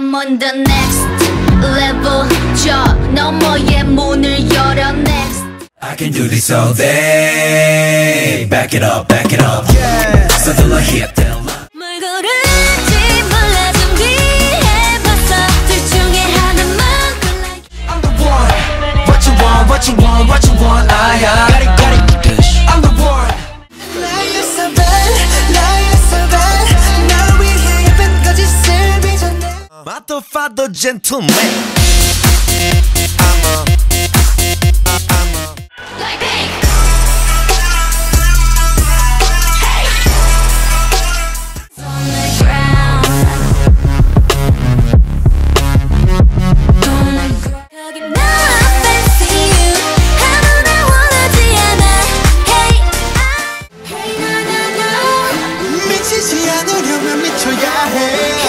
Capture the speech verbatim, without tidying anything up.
I'm on the next level. 저 너머의 문을 열어 next. I can do this all day. Back it up, back it up. Yeah. 서둘러 hit that line. 뭘 고를지 몰라 준비해봤어. 둘 중에 하나만 골라. I'm the one. What you want, what you want, what you want. I got it, got it. I'm the one. You're so bad, you're so bad. 날 위해 예쁜 거짓을 빚었네. Mother, father, gentleman. 미치지 않으려면 미쳐야 해.